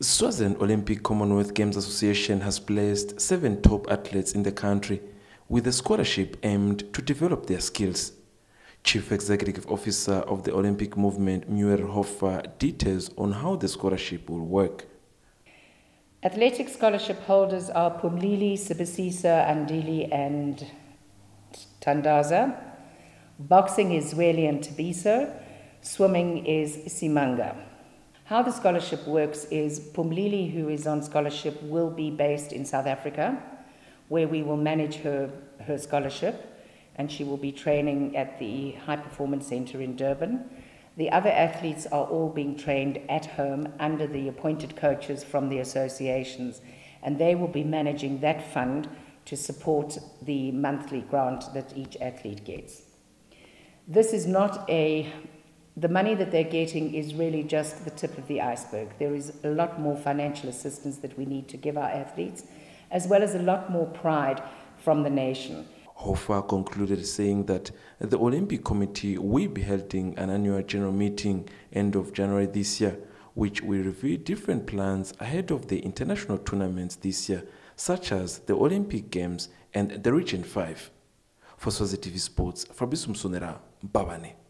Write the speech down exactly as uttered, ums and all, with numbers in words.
Swaziland Olympic Commonwealth Games Association has placed seven top athletes in the country with a scholarship aimed to develop their skills. Chief Executive Officer of the Olympic Movement, Muriel Hofer, details on how the scholarship will work. Athletic scholarship holders are Pumlili, Sibisisa, Andili and Tandaza. Boxing is Zweli and Tabiso. Swimming is Simanga. How the scholarship works is Pumlili, who is on scholarship, will be based in South Africa, where we will manage her, her scholarship, and she will be training at the High Performance Center in Durban. The other athletes are all being trained at home under the appointed coaches from the associations, and they will be managing that fund to support the monthly grant that each athlete gets. This is not a The money that they're getting is really just the tip of the iceberg. There is a lot more financial assistance that we need to give our athletes, as well as a lot more pride from the nation. Hofer concluded saying that the Olympic Committee will be holding an annual general meeting end of January this year, which will review different plans ahead of the international tournaments this year, such as the Olympic Games and the Region five. For Swazi T V Sports, Fabrice Msonera, Mbabane.